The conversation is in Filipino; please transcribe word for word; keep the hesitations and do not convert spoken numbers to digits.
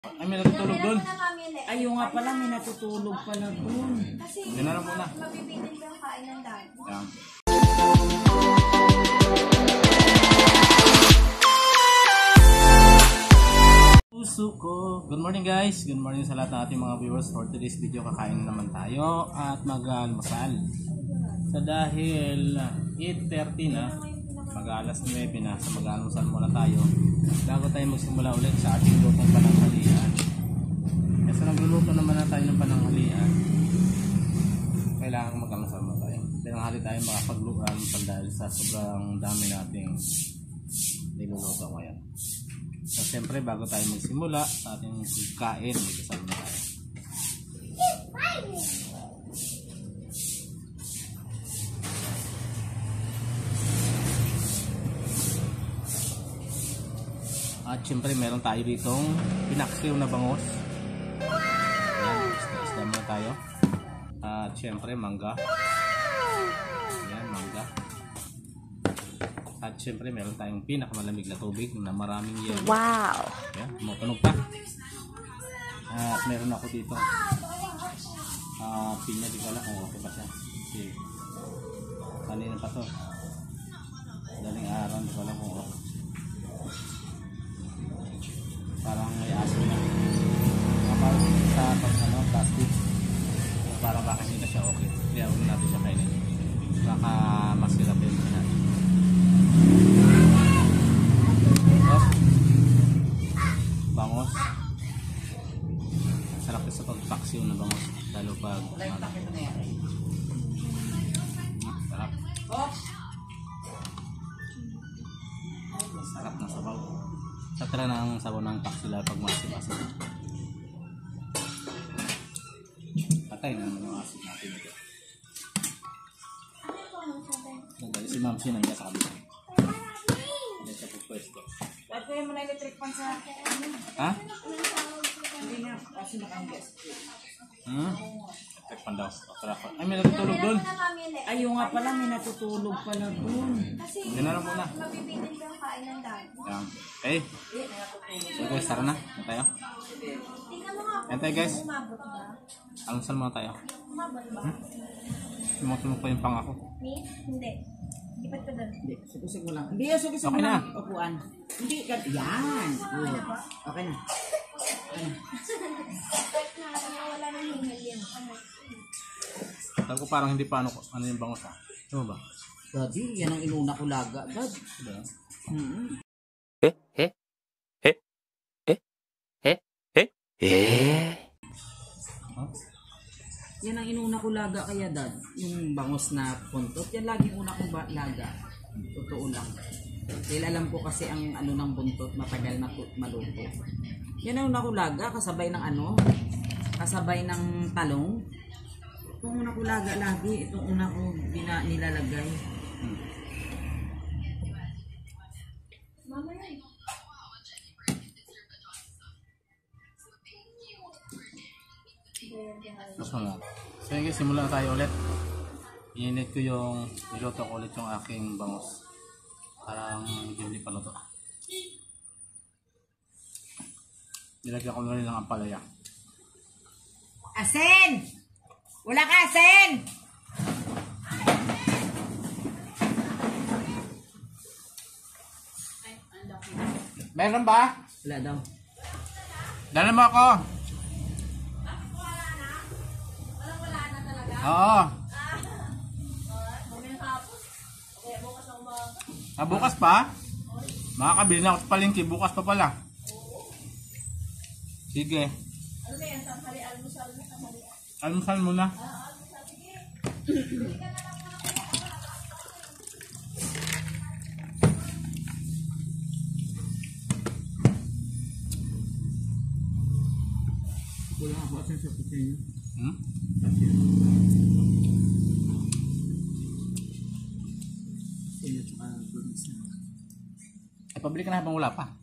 Ay, may natutulog doon. Ay, yung nga pala, may natutulog pala doon. Kasi Yan na lang muna. mabibitin ko yung kain ng dad. Yan. Puso ko. Good morning guys. Good morning sa lahat ng ating mga viewers. For today's video, kakain na naman tayo at mag-almusal. Sa dahil eight thirty na, mag-alas nuwebe na, sa mag-almusal muna tayo bago tayo magsimula ulit sa ating lutong pananghalian. Kasi nagluluto naman na tayo ng pananghalian, kailangan mag-almusal muna tayo. Tinanghali tayo makapag-almusal dahil sa sobrang dami nating niluluto ngayon. So siyempre bago tayo magsimula sa ating kain, may kasama na tayo. At siyempre meron tayo ditong pinaksiw na bangos. Ayan, isda muna tayo. At siyempre mangga. Ayan, mangga. At siyempre meron tayong pinakamalamig na tubig na maraming yelo. Wow! Ayan, tumutunog pa. At meron ako dito uh, pinya, di ko alam kung okay pa siya. Kasi kanina pa to. Daling araw, di ko alam kung okay. Parang may asin na. Kapag sa ano, plastic, parang baka hindi na siya okay. Kaya huwag natin siya kainin. Baka masirap yun natin. Oh. Bangos. Sarap sa pagpaksiw na bangos. Lalo pag sarap. Sarap na sabaw. Satra na ang sabaw ng paksila pag masin-masin. Patay na naman yung asin natin ito. Nagdali si Ma'am Sin nandiyan sa kabila. Hindi siya pupwesto. Ba't kaya mo na electric pan sa ano? Ha? Hindi na, kasi nakanggas. Hmm? Electric pan daw. Ay, may natutulog doon. Ay, yung nga pala, may natutulog pala doon. Kasi Yan na lang muna. mabibitin ko yung kain ng dad. Yan. Okay. So guys, tara na. Yan tayo. Tingnan mo nga Yan tayo guys. umabot ba? Almusal muna tayo. Umabot ba? Hmm? Sumutulog pa yung pang ako. Me? Hindi. Ipat ka doon. Hindi, sukusig mo lang. Hindi, sukusig mo Okay na. lang. Upuan. Hindi, ka. Yan. Good. Okay na. Okay na. Kahit na wala nang hingal yan. Sabi ko parang hindi pa ano, ano yung bangos ha. Ano ba? Daddy, yan ang inuna ko laga. Dad. Diba? Hmm. Eh, eh, eh, eh, eh, eh, eh. Huh? Yan ang inuna ko laga kaya dad. Yung bangos na puntot. Yan laging una kong ba- laga. Totoo lang. Dahil alam ko kasi ang ano ng buntot matagal na maluto. Yan ang una ko laga. Kasabay ng ano. Kasabay ng talong. Itong una ko laga lagi. Itong una ko bina, nilalagay. Hmm. Mama yan. Tapos wala. So yun guys, simulan na tayo ulit. Init ko yung, niluto ko ulit yung aking bangos. Parang medyo hindi pa luto. Nilagyan ko na rin ng ampalaya. Asin! Wala ka asin! Meron ba? Wala daw. Dala mo ako. Oo. Ah, bukas pa? Makakabili na ako sa palengke. Bukas pa pala. Sige. Ano ba yan? Tanghali, almusal na tanghali. Almusal muna. Wala ako asin sa kutsina. Hmm? Asin. Asin at saka goodness na. Eh, pabili ka na habang wala pa.